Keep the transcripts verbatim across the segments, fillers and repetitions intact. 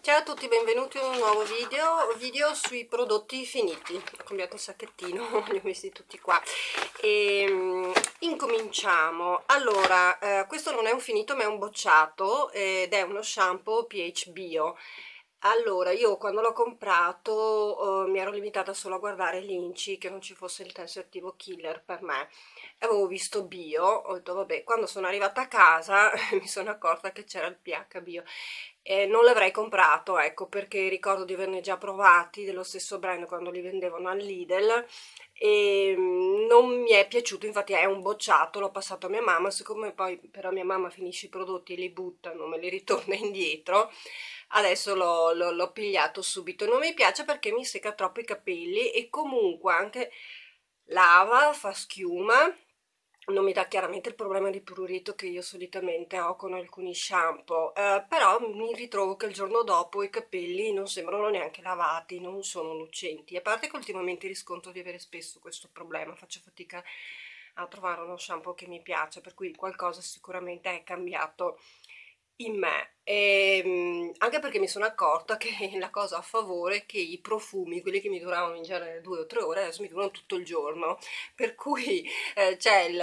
Ciao a tutti, benvenuti in un nuovo video, video sui prodotti finiti. Ho cambiato il sacchettino, li ho messi tutti qua. E, um, incominciamo. Allora, eh, questo non è un finito ma è un bocciato ed è uno shampoo pH Bio. Allora, io quando l'ho comprato eh, mi ero limitata solo a guardare l'inci, che non ci fosse il tensioattivo attivo killer per me. Avevo visto bio, ho detto vabbè, quando sono arrivata a casa mi sono accorta che c'era il pH bio. Eh, non l'avrei comprato, ecco, perché ricordo di averne già provati dello stesso brand quando li vendevano al Lidl e mm, non mi è piaciuto, infatti è un bocciato, l'ho passato a mia mamma, siccome poi però mia mamma finisce i prodotti e li butta, non me li ritorna indietro, adesso l'ho, l'ho- l'ho pigliato subito. Non mi piace perché mi secca troppo i capelli e comunque anche lava, fa schiuma, non mi dà chiaramente il problema di prurito che io solitamente ho con alcuni shampoo, eh, però mi ritrovo che il giorno dopo i capelli non sembrano neanche lavati, non sono lucenti, a parte che ultimamente riscontro di avere spesso questo problema, faccio fatica a trovare uno shampoo che mi piace, per cui qualcosa sicuramente è cambiato in me. E, anche perché mi sono accorta che la cosa a favore è che i profumi, quelli che mi duravano in genere due o tre ore, adesso mi durano tutto il giorno, per cui eh, c'è il-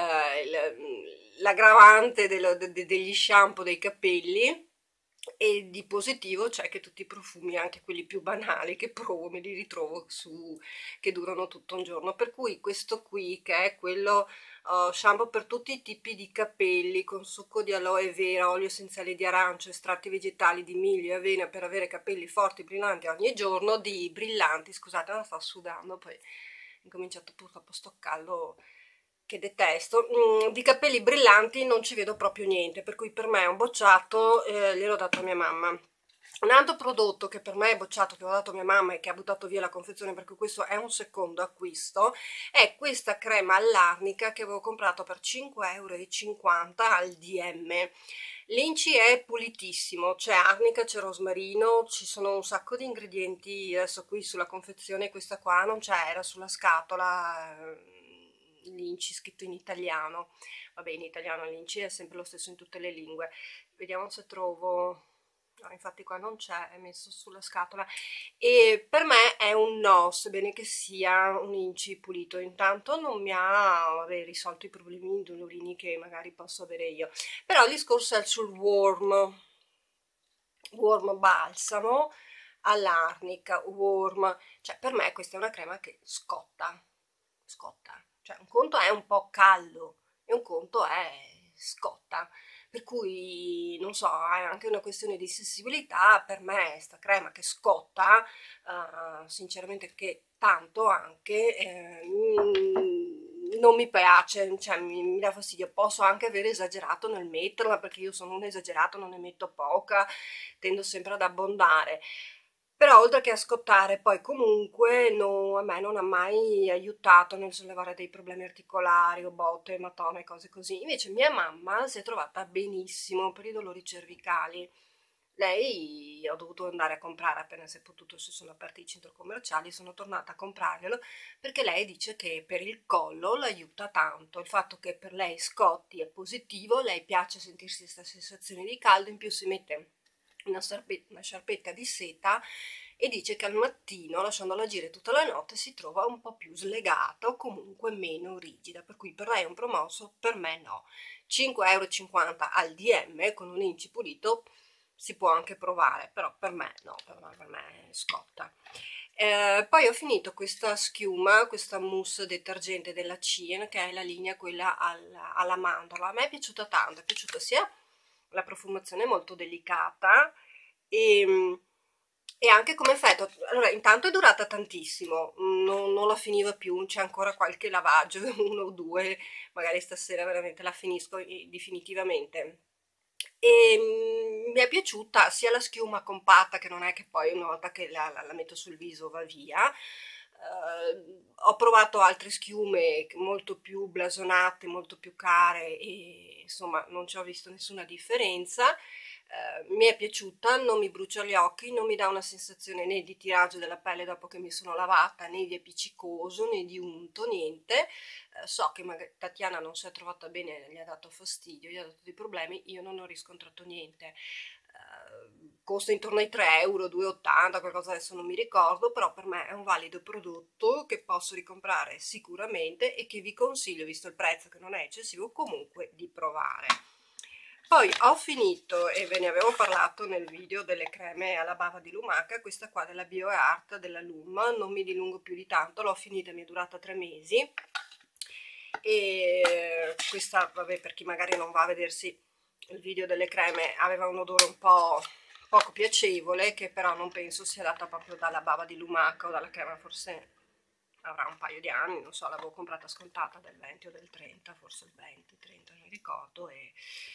il- l'aggravante dello- de- de- degli shampoo dei capelli e di positivo c'è che tutti i profumi, anche quelli più banali che provo, me li ritrovo su, che durano tutto un giorno, per cui questo qui che è quello uh, shampoo per tutti i tipi di capelli con succo di aloe vera, olio essenziale di arancio, estratti vegetali di miglio e avena per avere capelli forti brillanti ogni giorno, di brillanti, scusate, non sto sudando, poi ho cominciato purtroppo sto caldo che detesto, mm, di capelli brillanti non ci vedo proprio niente, per cui per me è un bocciato, eh, gliel'ho dato a mia mamma. Un altro prodotto che per me è bocciato, che ho dato a mia mamma e che ha buttato via la confezione perché questo è un secondo acquisto, è questa crema all'arnica che avevo comprato per cinque e cinquanta euro al D M. L'inci è pulitissimo, c'è arnica, c'è rosmarino, ci sono un sacco di ingredienti, adesso qui sulla confezione questa qua non c'è, era sulla scatola, eh, l'inci scritto in italiano, vabbè in italiano l'inci è sempre lo stesso in tutte le lingue, vediamo se trovo, no infatti qua non c'è, è messo sulla scatola e per me è un no, sebbene che sia un inci pulito, intanto non mi ha vabbè, risolto i problemi dolorini che magari posso avere io. Però il discorso è sul warm, warm balsamo all'arnica, warm, cioè per me questa è una crema che scotta, scotta, cioè un conto è un po' caldo e un conto è scotta, per cui non so, è anche una questione di sensibilità, per me sta crema che scotta, uh, sinceramente che tanto anche, eh, mm, non mi piace, cioè mi, mi dà fastidio, posso anche aver esagerato nel metterla perché io sono un esagerato, non ne metto poca, tendo sempre ad abbondare, però oltre che a scottare poi comunque no, a me non ha mai aiutato nel sollevare dei problemi articolari o botte, ematome, cose così. Invece mia mamma si è trovata benissimo per i dolori cervicali. Lei ho dovuto andare a comprare appena si è potuto, si sono aperti i centri commerciali, sono tornata a comprarglielo perché lei dice che per il collo l'aiuta tanto, il fatto che per lei scotti è positivo, lei piace sentirsi questa sensazione di caldo, in più si mette una, sciarpetta, una sciarpetta di seta e dice che al mattino, lasciandola agire tutta la notte, si trova un po' più slegata o comunque meno rigida, per cui per lei è un promosso, per me no. cinque e cinquanta euro al D M con un inci pulito si può anche provare, però per me no, per me, per me scotta. Eh, poi ho finito questa schiuma, questa mousse detergente della Cien, che è la linea quella alla, alla mandorla. A me è piaciuta tanto, è piaciuta sia la profumazione molto delicata e, e anche come effetto. Allora, intanto è durata tantissimo, non, non la finiva più, c'è ancora qualche lavaggio, uno o due, magari stasera veramente la finisco definitivamente. E mm, mi è piaciuta sia la schiuma compatta, che non è che poi una volta che la, la- la metto sul viso va via. Eh, ho provato altre schiume molto più blasonate, molto più care e insomma non ci ho visto nessuna differenza. Eh, mi è piaciuta, non mi brucia gli occhi, non mi dà una sensazione né di tiraggio della pelle dopo che mi sono lavata, né di appiccicoso, né di unto, niente. Eh, so che magari Tatiana non si è trovata bene, gli ha dato fastidio, gli ha dato dei problemi, io non ho riscontrato niente. Eh, costa intorno ai tre euro, due e ottanta, qualcosa adesso non mi ricordo, però per me è un valido prodotto che posso ricomprare sicuramente e che vi consiglio, visto il prezzo che non è eccessivo, comunque di provare. Poi ho finito, e ve ne avevo parlato nel video delle creme alla bava di lumaca, questa qua della BioArt, della Lum, non mi dilungo più di tanto, l'ho finita, mi è durata tre mesi, e questa, vabbè, per chi magari non va a vedersi il video delle creme, aveva un odore un po' poco piacevole, che però non penso sia data proprio dalla bava di lumaca o dalla crema, forse avrà un paio di anni, non so, l'avevo comprata scontata del venti o del trenta, forse il venti, trenta, non mi ricordo, e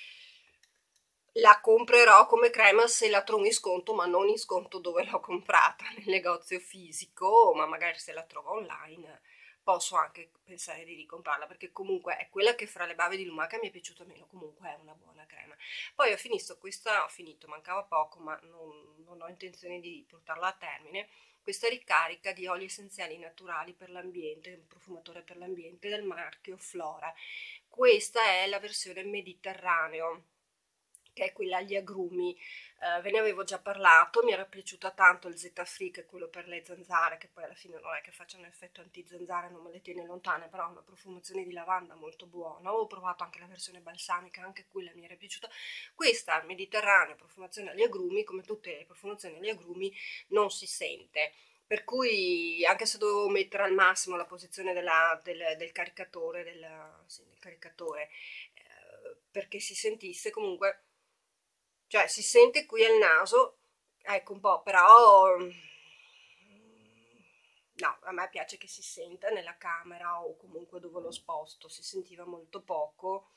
la comprerò come crema se la trovo in sconto, ma non in sconto dove l'ho comprata, nel negozio fisico, ma magari se la trovo online posso anche pensare di ricomprarla, perché comunque è quella che fra le bave di lumaca mi è piaciuta meno, comunque è una buona crema. Poi ho finito questa, ho finito, mancava poco, ma non, non ho intenzione di portarla a termine, questa ricarica di oli essenziali naturali per l'ambiente, un profumatore per l'ambiente del marchio Flora. Questa è la versione mediterraneo, che è quella agli agrumi. Uh, ve ne avevo già parlato, mi era piaciuta tanto il Z-Free, che è quello per le zanzare, che poi alla fine non è che facciano effetto anti-zanzare, non me le tiene lontane, però ha una profumazione di lavanda molto buona. Ho provato anche la versione balsamica, anche quella mi era piaciuta. Questa mediterranea, profumazione agli agrumi, come tutte le profumazioni agli agrumi, non si sente, per cui anche se dovevo mettere al massimo la posizione della, del, del caricatore, del, sì, del caricatore eh, perché si sentisse, comunque, cioè si sente qui al naso, ecco un po', però no, a me piace che si senta nella camera o comunque dove lo sposto, si sentiva molto poco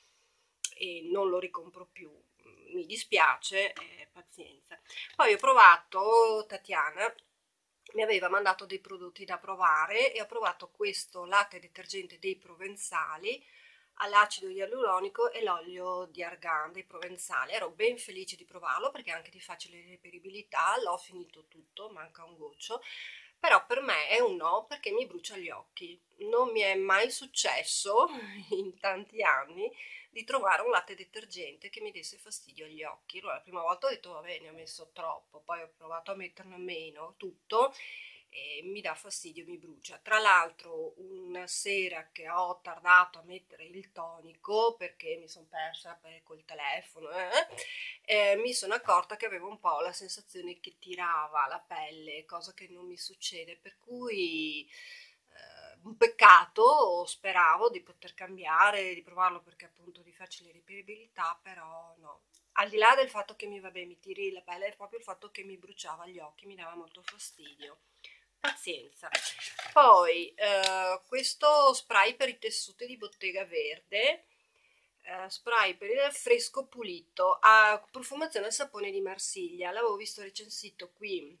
e non lo ricompro più, mi dispiace, eh, pazienza. Poi ho provato, Tatiana mi aveva mandato dei prodotti da provare e ho provato questo latte detergente dei provenzali all'acido ialuronico e l'olio di argan dei provenzali. Ero ben felice di provarlo perché è anche di facile reperibilità, l'ho finito tutto, manca un goccio, però per me è un no perché mi brucia gli occhi. Non mi è mai successo in tanti anni di trovare un latte detergente che mi desse fastidio agli occhi. Allora, la prima volta ho detto vabbè, ne ho messo troppo, poi ho provato a metterne meno, tutto, e mi dà fastidio, mi brucia. Tra l'altro una sera che ho tardato a mettere il tonico perché mi sono persa per, col telefono, eh, eh, mi sono accorta che avevo un po' la sensazione che tirava la pelle, cosa che non mi succede, per cui eh, un peccato, speravo di poter cambiare, di provarlo perché appunto di facile reperibilità, però no. Al di là del fatto che mi, vabbè, mi tiri la pelle, è proprio il fatto che mi bruciava gli occhi, mi dava molto fastidio. Pazienza. Poi eh, questo spray per i tessuti di Bottega Verde, eh, spray per il fresco pulito a profumazione al sapone di Marsiglia. L'avevo visto recensito qui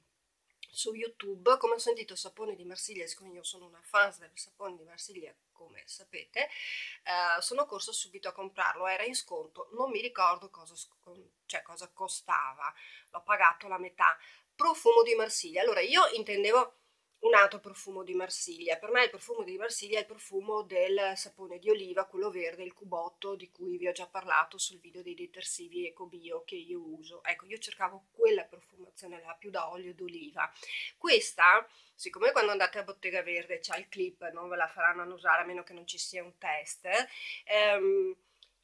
su YouTube. Come ho sentito sapone di Marsiglia, siccome io sono una fan del sapone di Marsiglia, come sapete, eh, sono corso subito a comprarlo. Era in sconto, non mi ricordo cosa, cioè, cosa costava, l'ho pagato la metà. Profumo di Marsiglia. Allora, io intendevo un altro profumo di Marsiglia. Per me il profumo di Marsiglia è il profumo del sapone di oliva, quello verde, il cubotto, di cui vi ho già parlato sul video dei detersivi EcoBio che io uso. Ecco, io cercavo quella profumazione là, più da olio d'oliva. Questa, siccome quando andate a Bottega Verde c'è il clip, non ve la faranno usare a meno che non ci sia un test, ehm,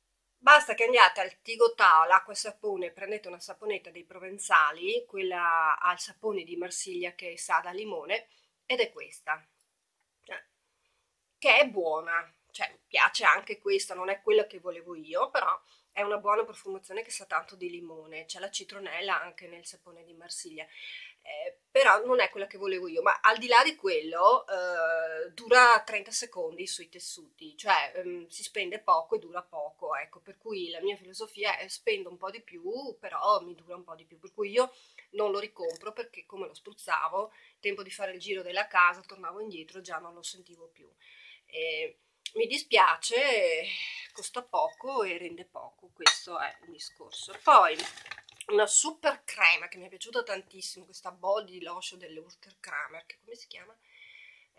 basta che andiate al Tigotà, l'acqua e sapone, prendete una saponetta dei provenzali, quella al sapone di Marsiglia che sa da limone, ed è questa, che è buona, cioè mi piace anche questa, non è quella che volevo io, però è una buona profumazione che sa tanto di limone, c'è la citronella anche nel sapone di Marsiglia, eh, però non è quella che volevo io, ma al di là di quello eh, dura trenta secondi sui tessuti, cioè ehm, si spende poco e dura poco, ecco, per cui la mia filosofia è spendo un po' di più, però mi dura un po' di più, per cui io non lo ricompro perché come lo spruzzavo, tempo di fare il giro della casa, tornavo indietro, già non lo sentivo più. Eh, mi dispiace, costa poco e rende poco, questo è un discorso. Poi una super crema che mi è piaciuta tantissimo, questa body lotion delle Urter Kramer, che come si chiama?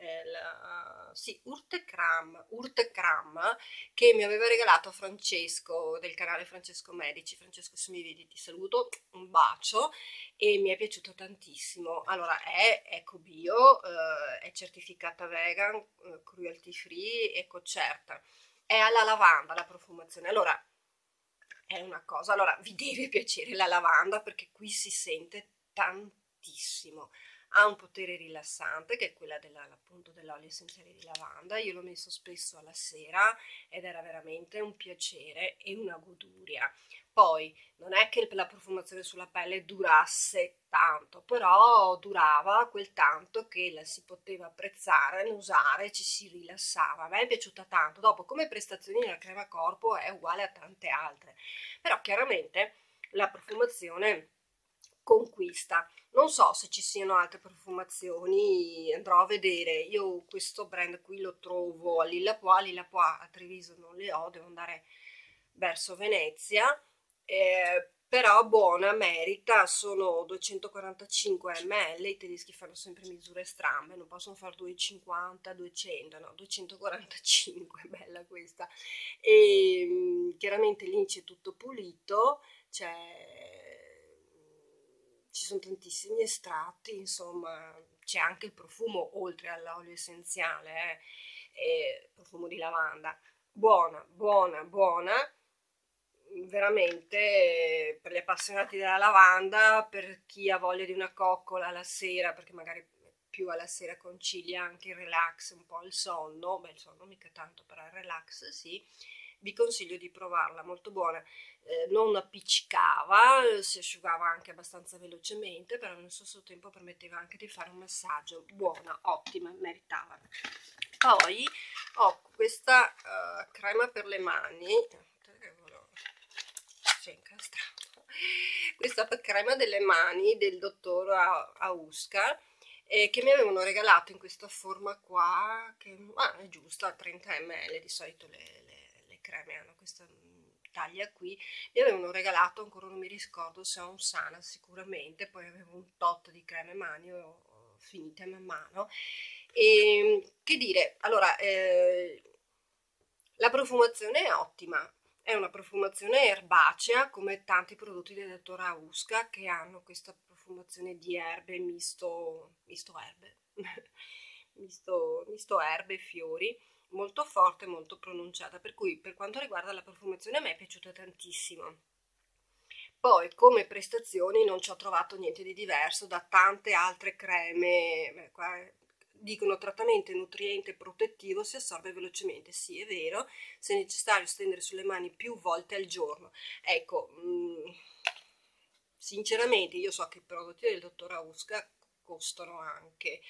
eh, la, sì, Urtecram, Urtecram, che mi aveva regalato Francesco del canale Francesco Medici. Francesco, se mi vedi ti saluto, un bacio, e mi è piaciuto tantissimo. Allora, è eco bio, eh, è certificata vegan, eh, cruelty free, eco certa, è alla lavanda la profumazione. Allora, è una cosa, allora vi deve piacere la lavanda, perché qui si sente tantissimo. Ha un potere rilassante, che è quella della, appunto dell'olio essenziale di lavanda. Io l'ho messo spesso alla sera ed era veramente un piacere e una goduria. Poi non è che la profumazione sulla pelle durasse tanto, però durava quel tanto che la si poteva apprezzare, usare, ci si rilassava. A me è piaciuta tanto. Dopo, come prestazioni, la crema corpo è uguale a tante altre, però chiaramente la profumazione conquista. Non so se ci siano altre profumazioni, andrò a vedere. Io questo brand qui lo trovo a Lilla Pois, a Lilla Pois a Treviso non le ho, devo andare verso Venezia, eh, però buona, merita. Sono duecentoquarantacinque millilitri, i tedeschi fanno sempre misure strambe, non possono fare duecentocinquanta, duecento, no, duecentoquarantacinque, bella questa. E chiaramente l'indice è tutto pulito, c'è, ci sono tantissimi estratti, insomma c'è anche il profumo oltre all'olio essenziale, eh, e profumo di lavanda. Buona, buona, buona, veramente, per gli appassionati della lavanda, per chi ha voglia di una coccola la sera, perché magari più alla sera concilia anche il relax, un po' il sonno, beh il sonno mica tanto, però il relax sì, vi consiglio di provarla, molto buona. Eh, non appiccicava, si asciugava anche abbastanza velocemente, però nello stesso tempo permetteva anche di fare un massaggio. Buona, ottima, meritava. Poi ho questa uh, crema per le mani, si è incastrato, questa crema delle mani del dottor Aouska, eh, che mi avevano regalato in questa forma qua, che ah, è giusta, trenta millilitri, di solito le, le, le creme hanno questa taglia qui. Mi avevano regalato, ancora non mi ricordo se ho un Sana, sicuramente, poi avevo un tot di creme mani, ho, ho finite man mano. E che dire, allora, eh, la profumazione è ottima, è una profumazione erbacea, come tanti prodotti del dottor Aouska, che hanno questa profumazione di erbe, misto, misto erbe, misto, misto erbe e fiori, molto forte, molto pronunciata, per cui per quanto riguarda la profumazione a me è piaciuta tantissimo. Poi come prestazioni non ci ho trovato niente di diverso da tante altre creme. Beh, qua dicono trattamento nutriente protettivo, si assorbe velocemente, sì è vero, se è necessario stendere sulle mani più volte al giorno. Ecco, mh, sinceramente io so che i prodotti del dottor Aouska costano anche,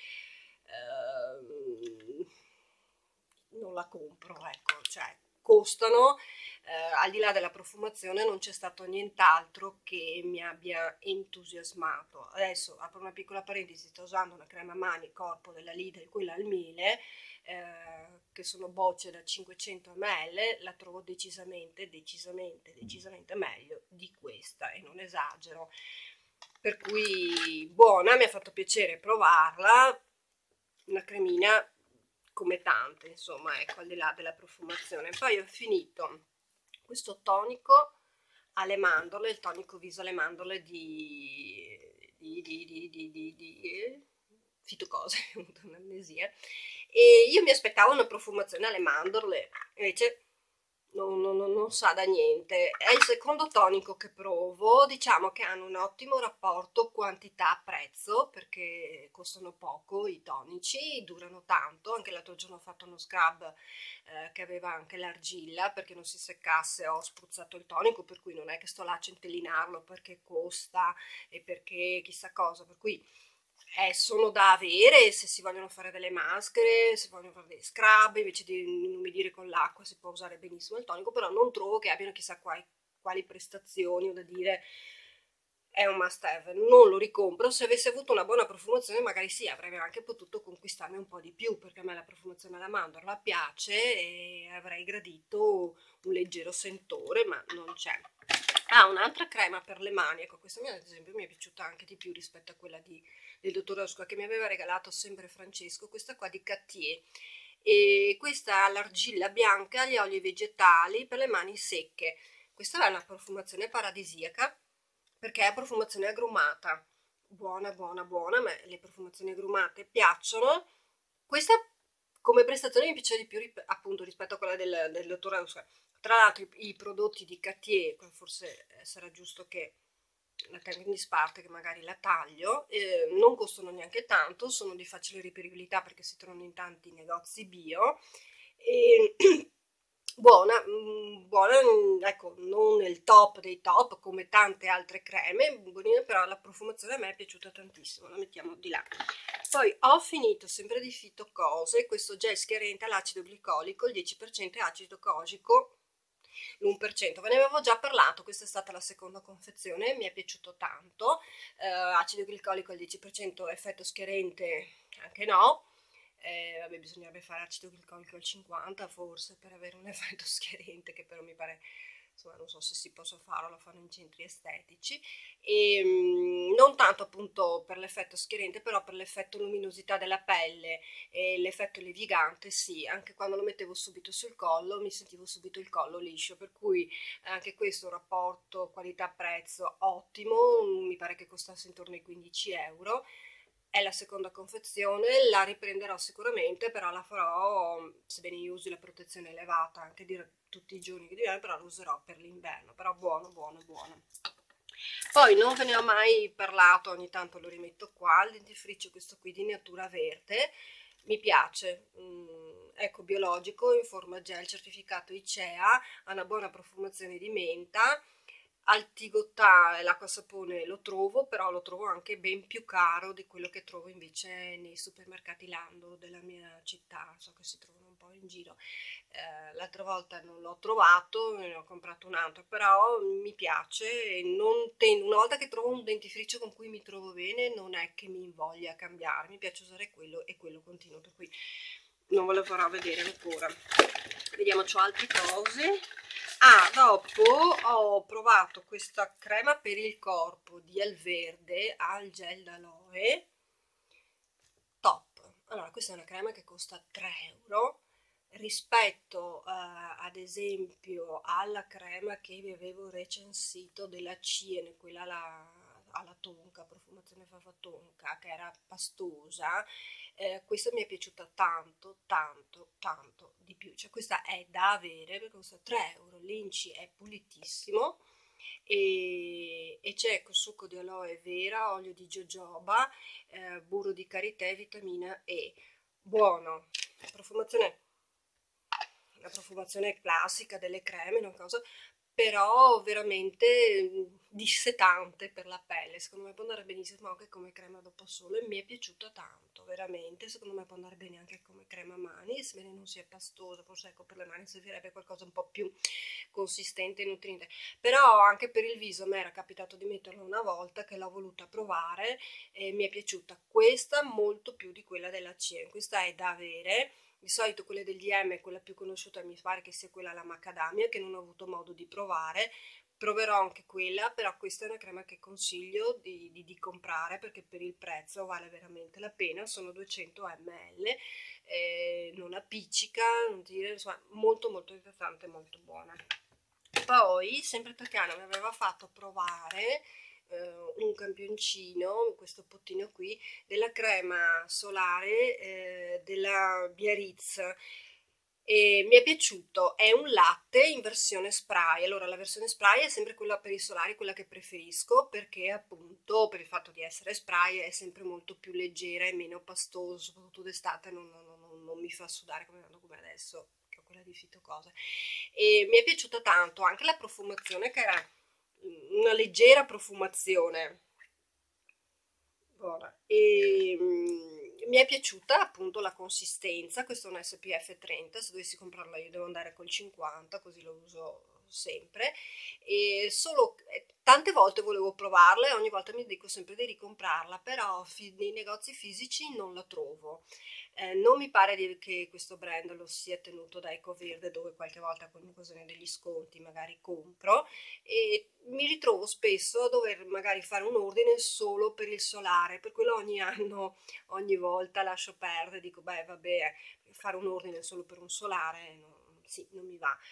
ehm, non la compro, ecco, cioè costano, eh, al di là della profumazione non c'è stato nient'altro che mi abbia entusiasmato. Adesso apro una piccola parentesi, sto usando una crema mani corpo della Lidl, quella al miele, eh, che sono bocce da cinquecento millilitri, la trovo decisamente, decisamente, decisamente meglio di questa, e non esagero. Per cui buona, mi ha fatto piacere provarla, una cremina come tante, insomma, ecco, al di là della profumazione. Poi ho finito questo tonico alle mandorle, il tonico viso alle mandorle di, di, di, di, di, di, di fitocose, ho avuto un'amnesia, e io mi aspettavo una profumazione alle mandorle, invece non, non, non sa da niente. È il secondo tonico che provo, diciamo che hanno un ottimo rapporto quantità-prezzo, perché costano poco i tonici, durano tanto. Anche l'altro giorno ho fatto uno scrub eh, che aveva anche l'argilla, perché non si seccasse ho spruzzato il tonico, per cui non è che sto là a centellinarlo perché costa e perché chissà cosa, per cui eh, sono da avere se si vogliono fare delle maschere, se vogliono fare dei scrub, invece di inumidire con l'acqua si può usare benissimo il tonico, però non trovo che abbiano chissà quali, quali prestazioni o da dire è un must have. Non lo ricompro. Se avessi avuto una buona profumazione magari sì, avrei anche potuto conquistarmi un po' di più, perché a me la profumazione alla mandorla piace e avrei gradito un leggero sentore, ma non c'è. Ah, un'altra crema per le mani, ecco, questa mia ad esempio mi è piaciuta anche di più rispetto a quella di, del dottor Oscar che mi aveva regalato sempre Francesco, questa qua di Cartier. E questa ha l'argilla bianca, gli oli vegetali per le mani secche. Questa è una profumazione paradisiaca perché è profumazione agrumata, buona, buona, buona, a me le profumazioni agrumate piacciono. Questa come prestazione mi piace di più appunto rispetto a quella del, del dottor Oscar. Tra l'altro i, i prodotti di Cartier, forse eh, sarà giusto che la tengo in disparte, che magari la taglio, eh, non costano neanche tanto, sono di facile reperibilità perché si trovano in tanti negozi bio, e buona, mh, buona, mh, ecco, non nel top dei top come tante altre creme, buonina, però la profumazione a me è piaciuta tantissimo, la mettiamo di là. Poi ho finito sempre di Fito Cose, questo gel schiarente all'acido glicolico, il dieci per cento è acido cogico, l'uno per cento, ve ne avevo già parlato, questa è stata la seconda confezione, mi è piaciuto tanto, eh, acido glicolico al dieci per cento, effetto schiarente anche no, eh, vabbè, bisognerebbe fare acido glicolico al cinquanta forse per avere un effetto schiarente, che però mi pare, insomma non so se si possa farlo, lo fanno in centri estetici, e mh, non tanto appunto per l'effetto schiarente, però per l'effetto luminosità della pelle e l'effetto levigante, sì, anche quando lo mettevo subito sul collo mi sentivo subito il collo liscio, per cui anche questo rapporto qualità-prezzo ottimo, mi pare che costasse intorno ai quindici euro. È la seconda confezione, la riprenderò sicuramente, però la farò, sebbene io usi la protezione elevata anche di tutti i giorni che diventa, però lo userò per l'inverno, però buono, buono, buono. Poi non ve ne ho mai parlato, ogni tanto lo rimetto qua, il dentifricio questo qui di Natura Verde, mi piace, mm, ecco, biologico, in forma gel, certificato I C E A, ha una buona profumazione di menta, al Tigotà e l'acqua sapone lo trovo, però lo trovo anche ben più caro di quello che trovo invece nei supermercati Lando della mia città, so che si trovano un po' in giro. Eh, l'altra volta non l'ho trovato, ne ho comprato un altro, però mi piace e non tendo, una volta che trovo un dentifricio con cui mi trovo bene, non è che mi invoglia a cambiare, mi piace usare quello e quello continuo, per cui non ve lo farò vedere ancora. Vediamo, c'ho altre cose. Ah, dopo ho provato questa crema per il corpo di Alverde al gel d'aloe, top. Allora, questa è una crema che costa tre euro rispetto eh, ad esempio alla crema che vi avevo recensito della Ciene, quella alla, alla tonka, profumazione fava tonka, che era pastosa. Eh, questa mi è piaciuta tanto, tanto, tanto di più, cioè questa è da avere perché costa tre euro, l'inci è pulitissimo e, e c'è succo di aloe vera, olio di jojoba, eh, burro di karité, vitamina E, buono, profumazione, la profumazione classica delle creme, una cosa, però veramente dissetante per la pelle, secondo me può andare benissimo anche come crema dopo sole, e mi è piaciuta tanto, veramente, secondo me può andare bene anche come crema mani, sebbene non sia pastosa, forse ecco per le mani servirebbe qualcosa un po' più consistente e nutriente, però anche per il viso a me era capitato di metterlo una volta che l'ho voluta provare e mi è piaciuta questa molto più di quella della Cien, questa è da avere. Di solito quelle del D M, quella più conosciuta mi pare che sia quella alla macadamia, che non ho avuto modo di provare, proverò anche quella, però questa è una crema che consiglio di, di, di comprare perché per il prezzo vale veramente la pena, sono duecento millilitri, eh, non appiccica, non dire, insomma, molto molto idratante, molto buona. Poi, sempre perché Anna mi aveva fatto provare Uh, un campioncino, questo pottino qui, della crema solare eh, della Biarritz e mi è piaciuto, è un latte in versione spray. Allora la versione spray è sempre quella per i solari, quella che preferisco perché appunto per il fatto di essere spray è sempre molto più leggera e meno pastoso, soprattutto d'estate non, non, non, non mi fa sudare come, come adesso che ho quella di Fito Cose, e mi è piaciuta tanto anche la profumazione, che era una leggera profumazione. Ora, e, mm, mi è piaciuta appunto la consistenza, questo è un S P F trenta, se dovessi comprarla io devo andare col cinquanta, così lo uso sempre, e solo tante volte volevo provarla e ogni volta mi dico sempre di ricomprarla, però nei negozi fisici non la trovo. Eh, non mi pare di, che questo brand lo sia tenuto da Ecoverde, dove qualche volta con occasione degli sconti magari compro, e mi ritrovo spesso a dover magari fare un ordine solo per il solare, per quello ogni anno, ogni volta lascio perdere, dico beh vabbè, fare un ordine solo per un solare no, sì, non mi va.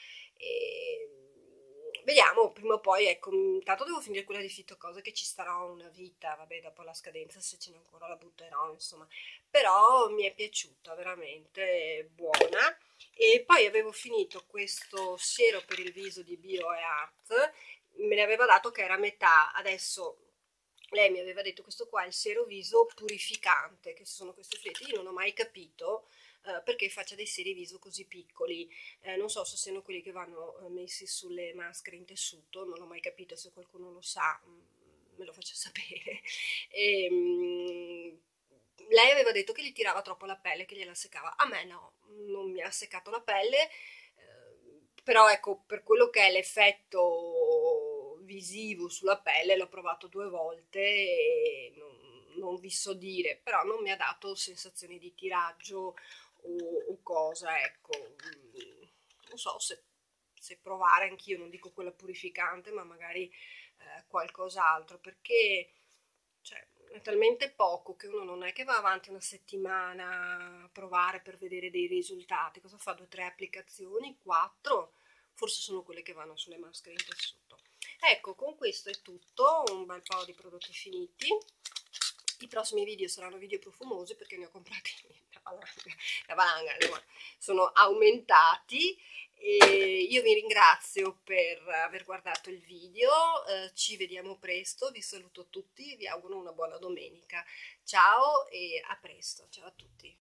E vediamo, prima o poi, ecco, intanto devo finire quella di Fitocose che ci starà una vita, vabbè, dopo la scadenza se ce n'è ancora la butterò, insomma, però mi è piaciuta, veramente buona. E poi avevo finito questo siero per il viso di BioEart, me ne aveva dato che era metà, adesso lei mi aveva detto questo qua è il siero viso purificante, che sono queste friette, io non ho mai capito Uh, perché faccia dei seri viso così piccoli, eh, non so se siano quelli che vanno uh, messi sulle maschere in tessuto, non ho mai capito, se qualcuno lo sa mh, me lo faccia sapere. E, mh, lei aveva detto che gli tirava troppo la pelle, che gliela seccava, a me no, non mi ha seccato la pelle, eh, però ecco, per quello che è l'effetto visivo sulla pelle l'ho provato due volte e non, non vi so dire, però non mi ha dato sensazioni di tiraggio O, o cosa, ecco, non so se, se provare anch'io, non dico quella purificante, ma magari eh, qualcos'altro, perché cioè, è talmente poco che uno non è che va avanti una settimana a provare per vedere dei risultati. Cosa fa? Due o tre applicazioni? Quattro? Forse sono quelle che vanno sulle maschere in tessuto. Ecco, con questo è tutto, un bel po' di prodotti finiti. I prossimi video saranno video profumosi perché ne ho comprati da valanga, da valanga insomma, sono aumentati. E io vi ringrazio per aver guardato il video, eh, ci vediamo presto, vi saluto tutti, vi auguro una buona domenica. Ciao e a presto, ciao a tutti.